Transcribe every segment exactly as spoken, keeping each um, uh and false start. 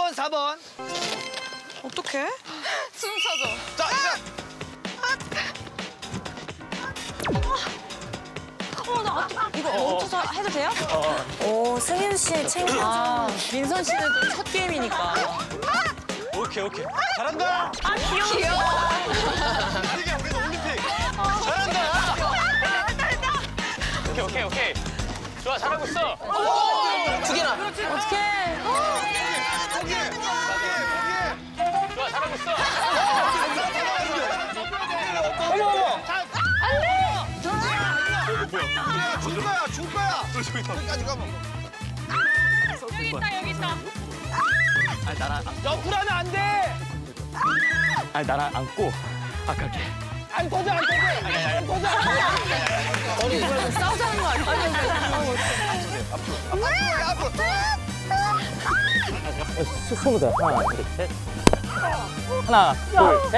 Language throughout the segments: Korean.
번, 사 번. 어떡해? 숨 차죠. 자, 이제. 어, 나 이거 멈춰서 해도 돼요? 오, 승윤 씨 챙겨. 아, 민선 씨는 또 첫 게임이니까. 오케이, 오케이. 잘한다. 아, 귀여워. 귀여워. 이게 우리 올림픽. 잘한다. 오케이, 오케이, 오케이. 좋아, 잘하고 있어. 두 개나. 어떡해. 좋아, 잘하고 있어. 어머, 어머. 안 돼. 줄 거야, 줄 거야. 여기까지 가면. 여기 있다, 여기 있다. 아니, 나랑, 옆으로 하면 안 돼. 아니, 나랑 안고 아까 이렇게. 안 터져, 안 터져. 안 터져. 싸우자는 거 아니야? 앞으로, 앞으로. 손으로 하나, 둘, 셋. 하나, 둘, 셋.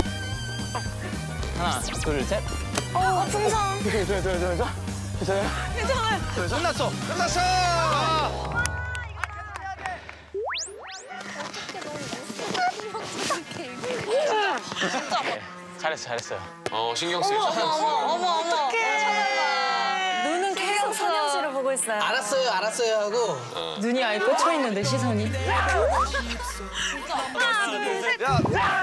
하나, 둘, 셋. 어, 풍선. 괜찮아요, 괜찮아요, 괜찮아요. 괜찮아요? 괜찮아요. 끝났어, 끝났어. 잘했어, 잘했어요. 어, 신경 쓰여. 어머, 어머, 어떡해. 눈은 계속 성현 씨를 보고 있어요. 알았어요, 알았어요 하고. 눈이 아예 꽂혀 있는데 시선이. 야,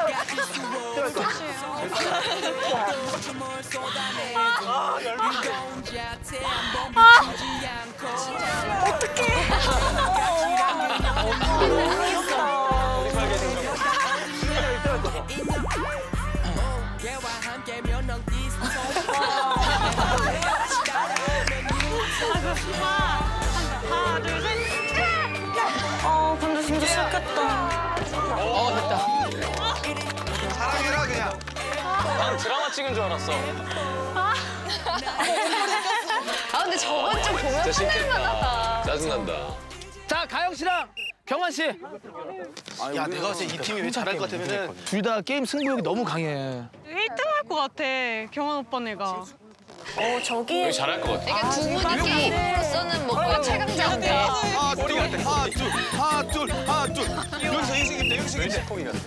하나, 둘, 셋. 어, 근데 진짜 싫겠다. 어, 됐다. 사랑해라 그냥. 난 드라마 찍은 줄 알았어. 아 근데 저건 좀 보면 진짜 싫겠다. 화낼만하다. 짜증난다. 자, 가영 씨랑 경환 씨. 야, 내가 봤을 때 이 팀이 왜 잘할 것 같으면은 둘 다 게임 승부욕이 너무 강해. 일 등 할 것 같아, 경환 오빠네가. 어, 저기. 여기 잘할 것 같아. 그러니까 두 분이 게임으로서는 뭐 거의 최강자인데. 하나, 둘, 하나, 둘, 하나, 둘, 하나, 둘. 여기서 인식 있대, 여기서 인식.